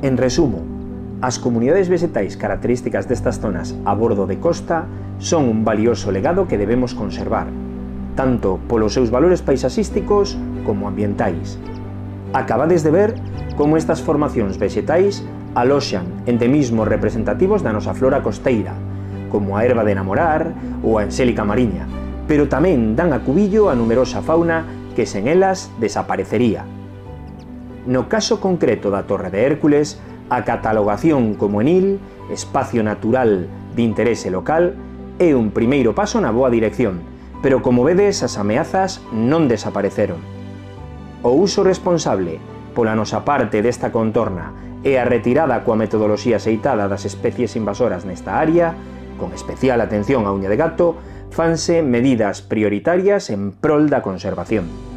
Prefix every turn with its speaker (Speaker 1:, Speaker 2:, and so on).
Speaker 1: En resumo, as comunidades vexetais características destas zonas a bordo de costa son un valioso legado que debemos conservar, tanto polos seus valores paisaxísticos como ambientais. Acabades de ver como estas formacións vexetais aloxan endemismos representativos da nosa flora costeira, como a erva de namorar ou a ensélica mariña, pero tamén dan acubillo a numerosa fauna que sen elas desaparecería. No caso concreto da Torre de Hércules, a catalogación como ENIL, Espacio Natural de Interese Local, é un primeiro paso na boa dirección, pero como vedes as ameazas non desapareceron. O uso responsable pola nosa parte desta contorna e a retirada coa metodoloxía aceitada das especies invasoras nesta área, con especial atención á uña de gato, fanse medidas prioritarias en prol da conservación.